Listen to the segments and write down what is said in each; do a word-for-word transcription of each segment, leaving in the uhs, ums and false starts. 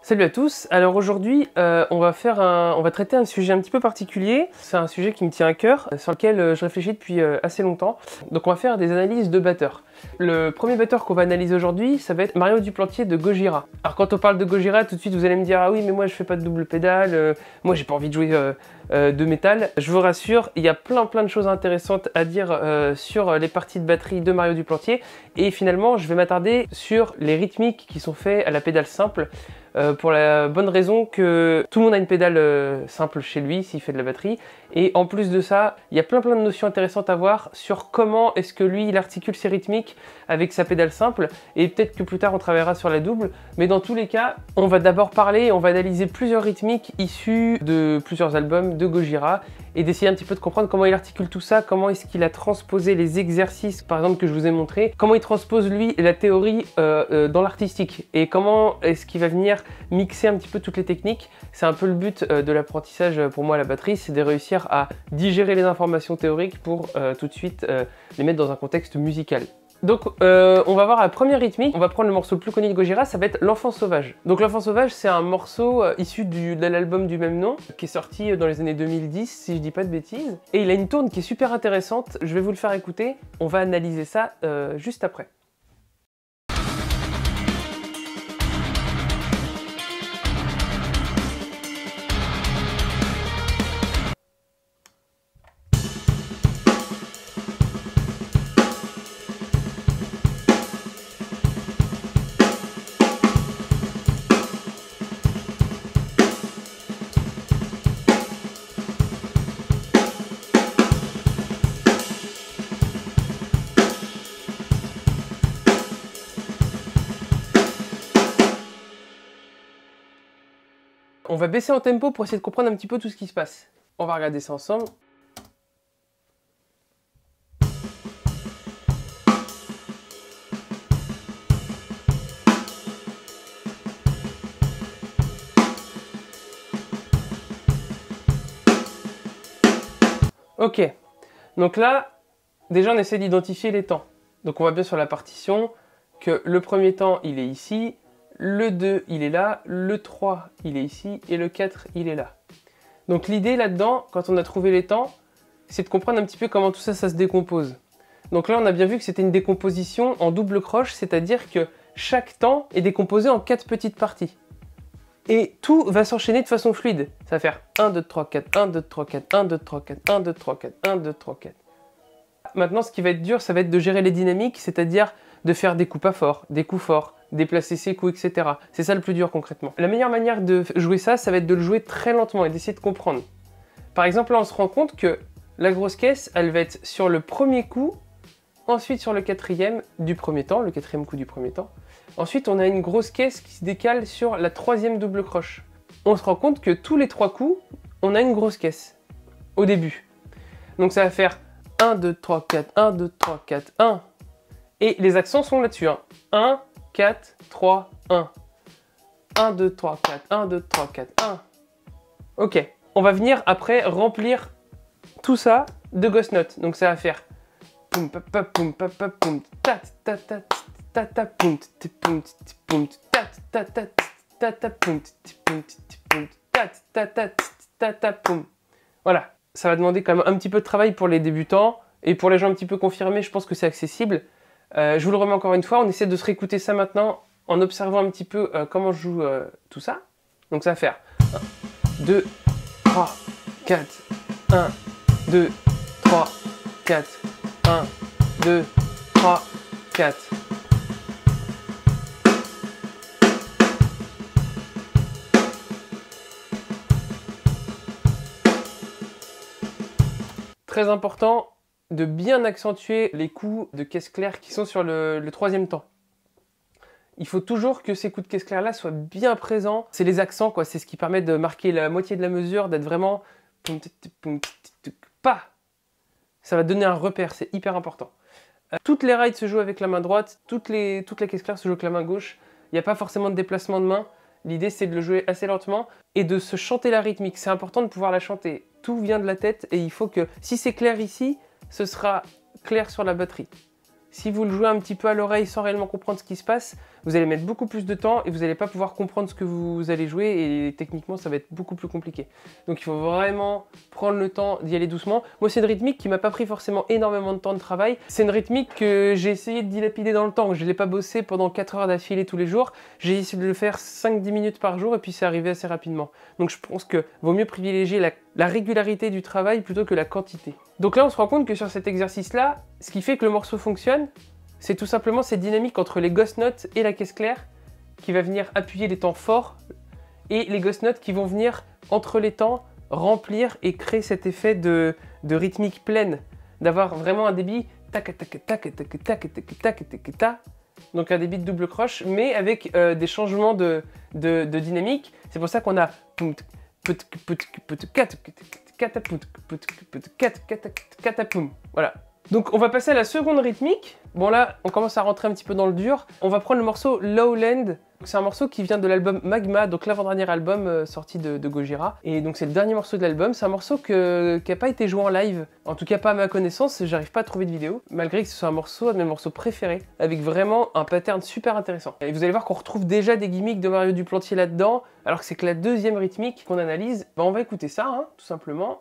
Salut à tous, alors aujourd'hui euh, on va faire un, on va traiter un sujet un petit peu particulier. C'est un sujet qui me tient à cœur, sur lequel euh, je réfléchis depuis euh, assez longtemps. Donc on va faire des analyses de batteurs. Le premier batteur qu'on va analyser aujourd'hui, ça va être Mario Duplantier de Gojira. Alors quand on parle de Gojira, tout de suite vous allez me dire ah oui mais moi je fais pas de double pédale, euh, moi j'ai pas envie de jouer euh, euh, de métal. Je vous rassure, il y a plein plein de choses intéressantes à dire euh, sur les parties de batterie de Mario Duplantier. Et finalement je vais m'attarder sur les rythmiques qui sont faits à la pédale simple. Euh, pour la bonne raison que tout le monde a une pédale euh, simple chez lui s'il fait de la batterie. Et en plus de ça, il y a plein plein de notions intéressantes à voir sur comment est-ce que lui il articule ses rythmiques avec sa pédale simple. Et peut-être que plus tard on travaillera sur la double. Mais dans tous les cas, on va d'abord parler, on va analyser plusieurs rythmiques issues de plusieurs albums de Gojira. Et d'essayer un petit peu de comprendre comment il articule tout ça, comment est-ce qu'il a transposé les exercices, par exemple, que je vous ai montré, comment il transpose, lui, la théorie euh, euh, dans l'artistique, et comment est-ce qu'il va venir mixer un petit peu toutes les techniques. C'est un peu le but euh, de l'apprentissage pour moi à la batterie, c'est de réussir à digérer les informations théoriques pour euh, tout de suite euh, les mettre dans un contexte musical. Donc euh, on va voir la première rythmique, on va prendre le morceau le plus connu de Gojira, ça va être L'Enfant Sauvage. Donc L'Enfant Sauvage c'est un morceau euh, issu du, de l'album du même nom, qui est sorti dans les années deux mille dix si je dis pas de bêtises. Et il a une tourne qui est super intéressante, je vais vous le faire écouter, on va analyser ça euh, juste après. On va baisser en tempo pour essayer de comprendre un petit peu tout ce qui se passe. On va regarder ça ensemble. Ok, donc là, déjà on essaie d'identifier les temps. Donc on voit bien sur la partition que le premier temps il est ici, le deux il est là, le trois il est ici et le quatre il est là. Donc l'idée là-dedans, quand on a trouvé les temps, c'est de comprendre un petit peu comment tout ça, ça se décompose. Donc là on a bien vu que c'était une décomposition en double croche, c'est-à-dire que chaque temps est décomposé en quatre petites parties. Et tout va s'enchaîner de façon fluide. Ça va faire un, deux, trois, quatre, un, deux, trois, quatre, un, deux, trois, quatre, un, deux, trois, quatre, un, deux, trois, quatre. Maintenant ce qui va être dur, ça va être de gérer les dynamiques, c'est-à-dire de faire des coups pas forts, des coups forts, déplacer ses coups, et cetera. C'est ça le plus dur concrètement. La meilleure manière de jouer ça, ça va être de le jouer très lentement et d'essayer de comprendre. Par exemple, là on se rend compte que la grosse caisse, elle va être sur le premier coup, ensuite sur le quatrième du premier temps, le quatrième coup du premier temps. Ensuite, on a une grosse caisse qui se décale sur la troisième double croche. On se rend compte que tous les trois coups, on a une grosse caisse au début. Donc ça va faire un, deux, trois, quatre, un, deux, trois, quatre, un. Et les accents sont là-dessus. Hein. un, quatre, trois, un. un, deux, trois, quatre, un, deux, trois, quatre, un. Ok. On va venir après remplir tout ça de ghost notes. Donc ça va faire poum pa pa poum pa pa poum ta ta ta ta ta poum ti poum ti poum ta ta ta ta ta poum ti poum ti poum ta ta ta ta ta poum. Voilà. Ça va demander quand même un petit peu de travail pour les débutants et pour les gens un petit peu confirmés, je pense que c'est accessible. Euh, je vous le remets encore une fois, on essaie de se réécouter ça maintenant en observant un petit peu euh, comment je joue euh, tout ça. Donc ça va faire un, deux, trois, quatre, un, deux, trois, quatre, un, deux, trois, quatre. Très important de bien accentuer les coups de caisse claire qui sont sur le, le troisième temps. Il faut toujours que ces coups de caisse claire là soient bien présents. C'est les accents, quoi. C'est ce qui permet de marquer la moitié de la mesure, d'être vraiment pas. Ça va donner un repère, c'est hyper important. Euh, toutes les rides se jouent avec la main droite, toutes les, toutes les caisses claires se jouent avec la main gauche. Il n'y a pas forcément de déplacement de main. L'idée c'est de le jouer assez lentement et de se chanter la rythmique. C'est important de pouvoir la chanter. Tout vient de la tête et il faut que, si c'est clair ici, ce sera clair sur la batterie. Si vous le jouez un petit peu à l'oreille sans réellement comprendre ce qui se passe, vous allez mettre beaucoup plus de temps et vous n'allez pas pouvoir comprendre ce que vous allez jouer et techniquement ça va être beaucoup plus compliqué. Donc il faut vraiment prendre le temps d'y aller doucement. Moi c'est une rythmique qui m'a pas pris forcément énormément de temps de travail. C'est une rythmique que j'ai essayé de dilapider dans le temps. Je ne l'ai pas bossé pendant quatre heures d'affilée tous les jours. J'ai essayé de le faire cinq dix minutes par jour et puis c'est arrivé assez rapidement. Donc je pense que vaut mieux privilégier la, la régularité du travail plutôt que la quantité. Donc là on se rend compte que sur cet exercice là, ce qui fait que le morceau fonctionne, c'est tout simplement cette dynamique entre les ghost notes et la caisse claire qui va venir appuyer les temps forts et les ghost notes qui vont venir entre les temps remplir et créer cet effet de, de rythmique pleine, d'avoir vraiment un débit tac tac tac tac tac tac tac tac tac, donc un débit de double croche mais avec euh, des changements de, de, de dynamique. C'est pour ça qu'on a voilà. Donc on va passer à la seconde rythmique. Bon là, on commence à rentrer un petit peu dans le dur. On va prendre le morceau Lowland. C'est un morceau qui vient de l'album Magma, donc l'avant-dernier album euh, sorti de, de Gojira. Et donc c'est le dernier morceau de l'album. C'est un morceau que, qui n'a pas été joué en live. En tout cas pas à ma connaissance, j'arrive pas à trouver de vidéo. Malgré que ce soit un morceau, un de mes morceaux préférés, avec vraiment un pattern super intéressant. Et vous allez voir qu'on retrouve déjà des gimmicks de Mario Duplantier là-dedans, alors que c'est que la deuxième rythmique qu'on analyse. Bah, on va écouter ça, hein, tout simplement.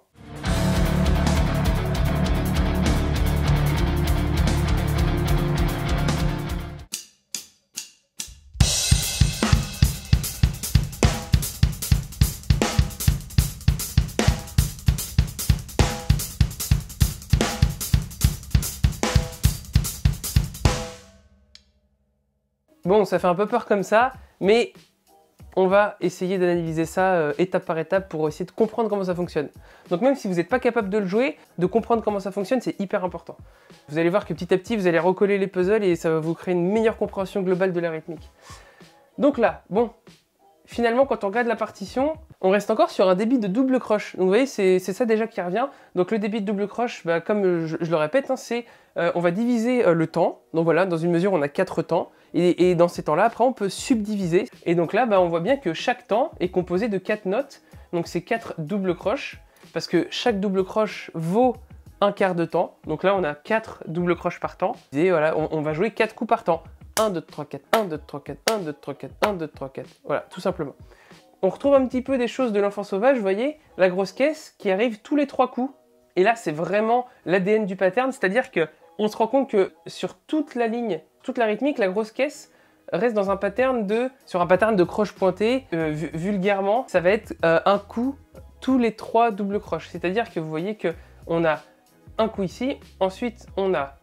Bon, ça fait un peu peur comme ça, mais on va essayer d'analyser ça euh, étape par étape pour essayer de comprendre comment ça fonctionne. Donc même si vous n'êtes pas capable de le jouer, de comprendre comment ça fonctionne, c'est hyper important. Vous allez voir que petit à petit, vous allez recoller les puzzles et ça va vous créer une meilleure compréhension globale de la rythmique. Donc là, bon, finalement, quand on regarde la partition, on reste encore sur un débit de double croche. Donc vous voyez, c'est ça déjà qui revient. Donc le débit de double croche, bah, comme je, je le répète, hein, c'est euh, on va diviser euh, le temps. Donc voilà, dans une mesure, on a quatre temps. Et, et dans ces temps-là, après, on peut subdiviser. Et donc là, bah, on voit bien que chaque temps est composé de quatre notes. Donc c'est quatre doubles croches. Parce que chaque double croche vaut un quart de temps. Donc là, on a quatre doubles croches par temps. Et voilà, on, on va jouer quatre coups par temps. un, deux, trois, quatre, un, deux, trois, quatre, un, deux, trois, quatre, un, deux, trois, quatre. Voilà, tout simplement. On retrouve un petit peu des choses de l'Enfant Sauvage, vous voyez, la grosse caisse qui arrive tous les trois coups. Et là, c'est vraiment l'A D N du pattern, c'est-à-dire que on se rend compte que sur toute la ligne, toute la rythmique, la grosse caisse reste dans un pattern de, sur un pattern de croche pointée. Euh, vulgairement, ça va être euh, un coup tous les trois doubles croches. C'est-à-dire que vous voyez que on a un coup ici, ensuite on a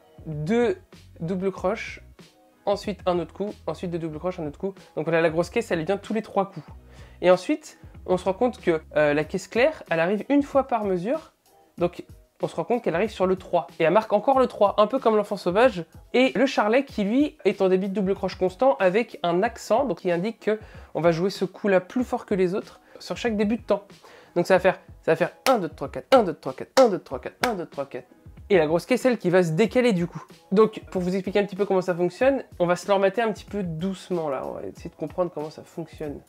deux doubles croches, ensuite un autre coup, ensuite deux doubles croches, un autre coup. Donc voilà, la grosse caisse, elle vient tous les trois coups. Et ensuite, on se rend compte que euh, la caisse claire, elle arrive une fois par mesure. Donc on se rend compte qu'elle arrive sur le trois. Et elle marque encore le trois, un peu comme l'Enfant Sauvage. Et le charlet qui, lui, est en débit de double croche constant avec un accent, donc qui indique qu'on va jouer ce coup-là plus fort que les autres sur chaque début de temps. Donc ça va faire, ça va faire un, deux, trois, quatre, un, deux, trois, quatre, un, deux, trois, quatre, un, deux, trois, quatre. Et la grosse caisse, celle qui va se décaler du coup. Donc, pour vous expliquer un petit peu comment ça fonctionne, on va se le remettre un petit peu doucement là. On va essayer de comprendre comment ça fonctionne.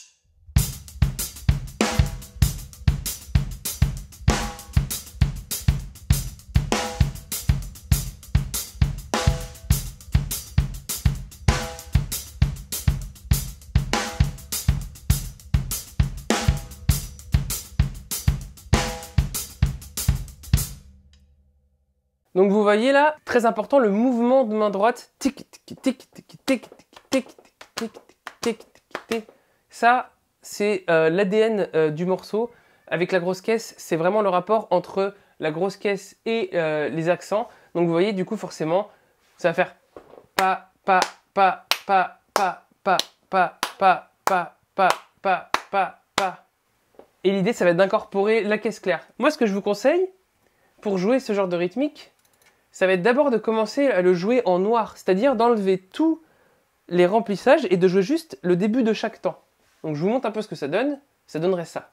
Donc vous voyez là, très important, le mouvement de main droite, tic tic tic tic tic tic tic tic tic tic. Ça, c'est euh, l'A D N euh, du morceau. Avec la grosse caisse, c'est vraiment le rapport entre la grosse caisse et euh, les accents. Donc vous voyez, du coup, forcément, ça va faire pa pa pa pa pa pa pa pa pa pa pa pa pa. Et l'idée, ça va être d'incorporer la caisse claire. Moi, ce que je vous conseille pour jouer ce genre de rythmique, ça va être d'abord de commencer à le jouer en noir, c'est-à-dire d'enlever tous les remplissages et de jouer juste le début de chaque temps. Donc je vous montre un peu ce que ça donne, ça donnerait ça.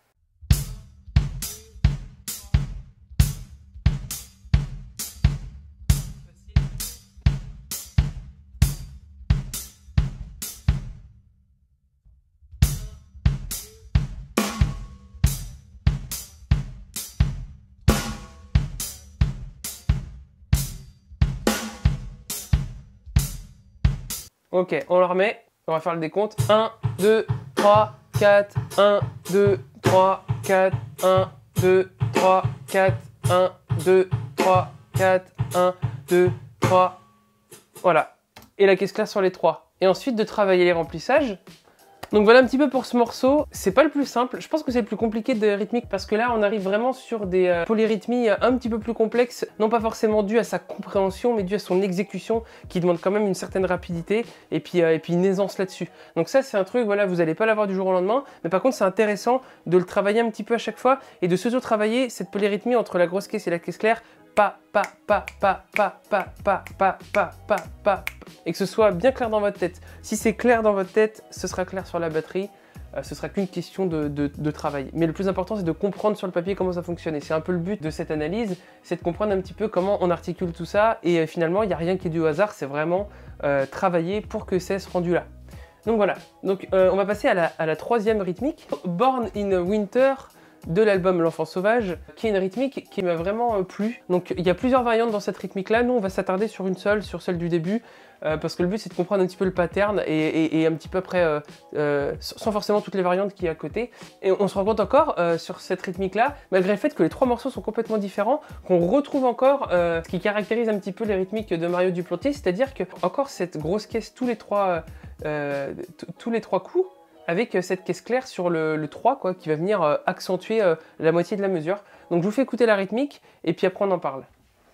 Ok, on le remet. On va faire le décompte. un, deux, trois, quatre, un, deux, trois, quatre, un, deux, trois, quatre, un, deux, trois, quatre, un, deux, trois. Voilà. Et la caisse claire sur les trois. Et ensuite de travailler les remplissages. Donc voilà un petit peu pour ce morceau. C'est pas le plus simple. Je pense que c'est le plus compliqué de rythmique parce que là on arrive vraiment sur des euh, polyrythmies un petit peu plus complexes, non pas forcément dû à sa compréhension mais dû à son exécution qui demande quand même une certaine rapidité et puis, euh, et puis une aisance là-dessus. Donc ça c'est un truc, voilà, vous n'allez pas l'avoir du jour au lendemain, mais par contre c'est intéressant de le travailler un petit peu à chaque fois et de s'auto-travailler cette polyrythmie entre la grosse caisse et la caisse claire. Pa, pa, pa, pa, pa, pa, pa, pa, pa, pa, pa, et que ce soit bien clair dans votre tête. Si c'est clair dans votre tête, ce sera clair sur la batterie, euh, ce sera qu'une question de, de, de travail. Mais le plus important, c'est de comprendre sur le papier comment ça fonctionne. Et c'est un peu le but de cette analyse, c'est de comprendre un petit peu comment on articule tout ça. Et euh, finalement, il n'y a rien qui est dû au hasard, c'est vraiment euh, travailler pour que c'est ce rendu là. Donc voilà, donc, euh, on va passer à la, à la troisième rythmique, Born in Winter, de l'album L'Enfant Sauvage, qui est une rythmique qui m'a vraiment euh, plu. Donc il y a plusieurs variantes dans cette rythmique là, nous on va s'attarder sur une seule, sur celle du début, euh, parce que le but c'est de comprendre un petit peu le pattern et, et, et un petit peu après, euh, euh, sans forcément toutes les variantes qu'il y a à côté. Et on se rend compte encore euh, sur cette rythmique là, malgré le fait que les trois morceaux sont complètement différents, qu'on retrouve encore euh, ce qui caractérise un petit peu les rythmiques de Mario Duplantier, c'est-à-dire que encore cette grosse caisse tous les trois, euh, tous les trois coups, avec cette caisse claire sur le, le trois, quoi, qui va venir euh, accentuer euh, la moitié de la mesure. Donc je vous fais écouter la rythmique, et puis après on en parle.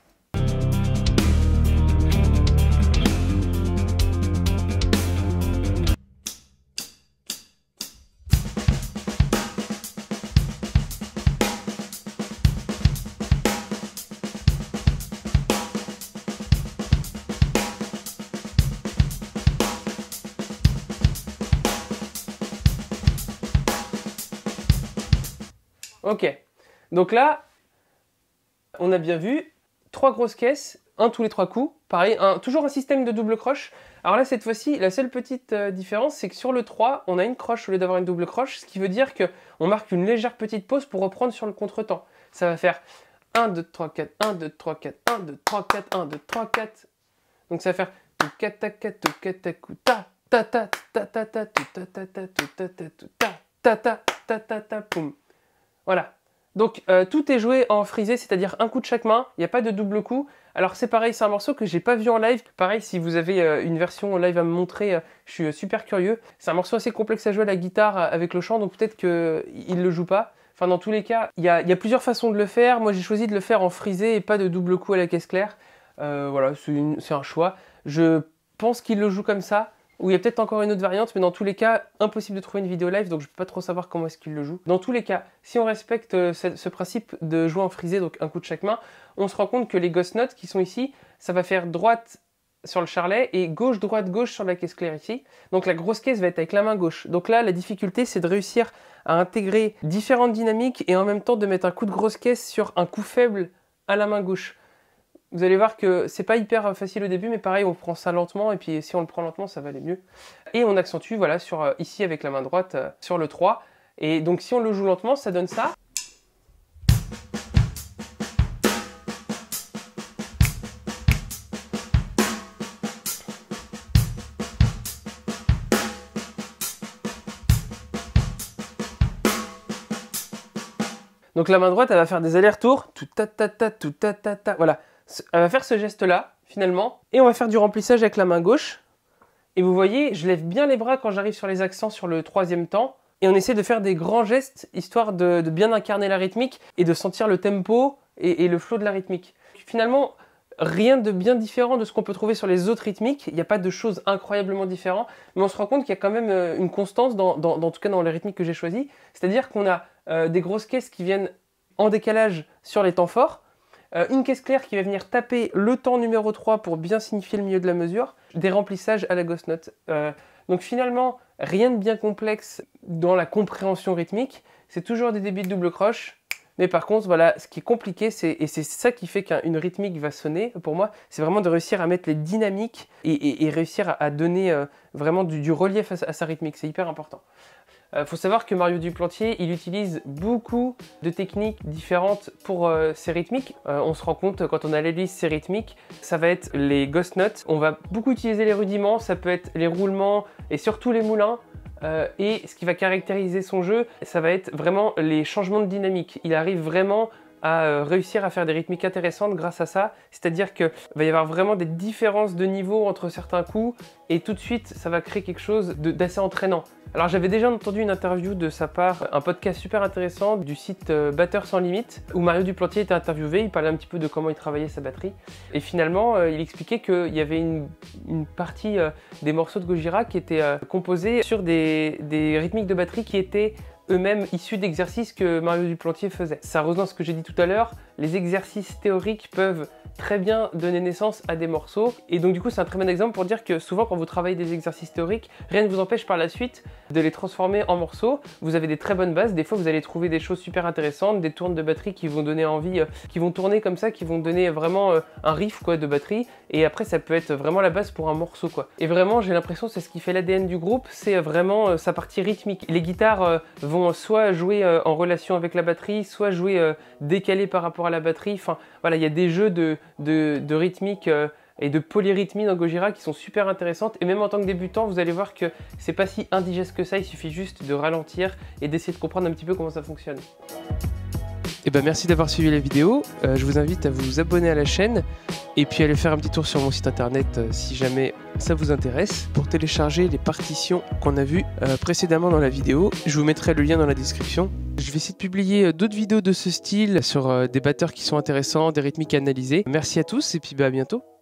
Ok, donc là, on a bien vu, trois grosses caisses, un tous les trois coups, pareil, un, toujours un système de double croche. Alors là, cette fois-ci, la seule petite euh, différence, c'est que sur le trois, on a une croche au lieu d'avoir une double croche, ce qui veut dire qu'on marque une légère petite pause pour reprendre sur le contretemps. Ça va faire un, deux, trois, quatre, un, deux, trois, quatre, un, deux, trois, quatre, un, deux, trois, quatre. Donc ça va faire tout quatre, ta, quatre, tout quatre, ta, cou, ta, ta, ta, ta, ta, ta, tout ta, ta, ta, tout ta, ta, tout ta, ta, ta, ta, ta, ta, poum. Voilà, donc euh, tout est joué en frisé, c'est-à-dire un coup de chaque main, il n'y a pas de double coup. Alors c'est pareil, c'est un morceau que j'ai pas vu en live. Pareil, si vous avez euh, une version en live à me montrer, euh, je suis euh, super curieux. C'est un morceau assez complexe à jouer à la guitare euh, avec le chant, donc peut-être qu'il ne le joue pas. Enfin dans tous les cas, il y a, y a plusieurs façons de le faire. Moi j'ai choisi de le faire en frisé et pas de double coup à la caisse claire. Euh, voilà, c'est un choix. Je pense qu'il le joue comme ça. Ou il y a peut-être encore une autre variante, mais dans tous les cas, impossible de trouver une vidéo live, donc je ne peux pas trop savoir comment est-ce qu'il le joue. Dans tous les cas, si on respecte euh, ce, ce principe de jouer en frisé, donc un coup de chaque main, on se rend compte que les ghost notes qui sont ici, ça va faire droite sur le charlet et gauche, droite, gauche sur la caisse claire ici. Donc la grosse caisse va être avec la main gauche. Donc là, la difficulté, c'est de réussir à intégrer différentes dynamiques et en même temps de mettre un coup de grosse caisse sur un coup faible à la main gauche. Vous allez voir que c'est pas hyper facile au début, mais pareil, on prend ça lentement, et puis si on le prend lentement, ça va aller mieux. Et on accentue, voilà, sur, euh, ici avec la main droite, euh, sur le trois. Et donc si on le joue lentement, ça donne ça. Donc la main droite, elle va faire des allers-retours, tout ta ta ta, tout ta ta ta, voilà. Elle va faire ce geste-là, finalement, et on va faire du remplissage avec la main gauche. Et vous voyez, je lève bien les bras quand j'arrive sur les accents sur le troisième temps, et on essaie de faire des grands gestes, histoire de, de bien incarner la rythmique, et de sentir le tempo et, et le flow de la rythmique. Finalement, rien de bien différent de ce qu'on peut trouver sur les autres rythmiques, il n'y a pas de choses incroyablement différentes, mais on se rend compte qu'il y a quand même une constance, dans, dans, dans en tout cas dans les rythmiques que j'ai choisies, c'est-à-dire qu'on a euh, des grosses caisses qui viennent en décalage sur les temps forts, Euh, une caisse claire qui va venir taper le temps numéro trois pour bien signifier le milieu de la mesure, des remplissages à la ghost note. Euh, donc finalement, rien de bien complexe dans la compréhension rythmique, c'est toujours des débits de double croche, mais par contre, voilà, ce qui est compliqué, c'est, et c'est ça qui fait qu'une rythmique va sonner, pour moi, c'est vraiment de réussir à mettre les dynamiques et, et, et réussir à, à donner euh, vraiment du, du relief à, à sa rythmique, c'est hyper important. Il euh, faut savoir que Mario Duplantier, il utilise beaucoup de techniques différentes pour euh, ses rythmiques. Euh, on se rend compte quand on analyse ses rythmiques, ça va être les ghost notes. On va beaucoup utiliser les rudiments, ça peut être les roulements et surtout les moulins. Euh, et ce qui va caractériser son jeu, ça va être vraiment les changements de dynamique. Il arrive vraiment à euh, réussir à faire des rythmiques intéressantes grâce à ça. C'est-à-dire qu'il va y avoir vraiment des différences de niveau entre certains coups et tout de suite, ça va créer quelque chose d'assez entraînant. Alors j'avais déjà entendu une interview de sa part, un podcast super intéressant du site euh, Batteur sans limite, où Mario Duplantier était interviewé, il parlait un petit peu de comment il travaillait sa batterie. Et finalement, euh, il expliquait qu'il y avait une, une partie euh, des morceaux de Gojira qui étaient euh, composés sur des, des rythmiques de batterie qui étaient eux-mêmes issus d'exercices que Mario Duplantier faisait. Ça rejoint ce que j'ai dit tout à l'heure, les exercices théoriques peuvent très bien donner naissance à des morceaux, et donc du coup c'est un très bon exemple pour dire que souvent quand vous travaillez des exercices théoriques, rien ne vous empêche par la suite de les transformer en morceaux. Vous avez des très bonnes bases, des fois vous allez trouver des choses super intéressantes, des tournes de batterie qui vont donner envie, euh, qui vont tourner comme ça, qui vont donner vraiment euh, un riff quoi, de batterie, et après ça peut être vraiment la base pour un morceau quoi. Et vraiment j'ai l'impression c'est ce qui fait l'A D N du groupe, c'est vraiment euh, sa partie rythmique. Les guitares euh, vont soit jouer euh, en relation avec la batterie, soit jouer euh, décalé par rapport à la batterie, enfin voilà, il y a des jeux de, de, de rythmique euh, et de polyrythmie dans Gojira qui sont super intéressantes, et même en tant que débutant vous allez voir que c'est pas si indigeste que ça, il suffit juste de ralentir et d'essayer de comprendre un petit peu comment ça fonctionne. Et ben merci d'avoir suivi la vidéo, euh, je vous invite à vous abonner à la chaîne et puis aller faire un petit tour sur mon site internet euh, si jamais ça vous intéresse pour télécharger les partitions qu'on a vues euh, précédemment dans la vidéo. Je vous mettrai le lien dans la description. Je vais essayer de publier d'autres vidéos de ce style sur euh, des batteurs qui sont intéressants, des rythmiques analysées. Merci à tous et puis bah, à bientôt.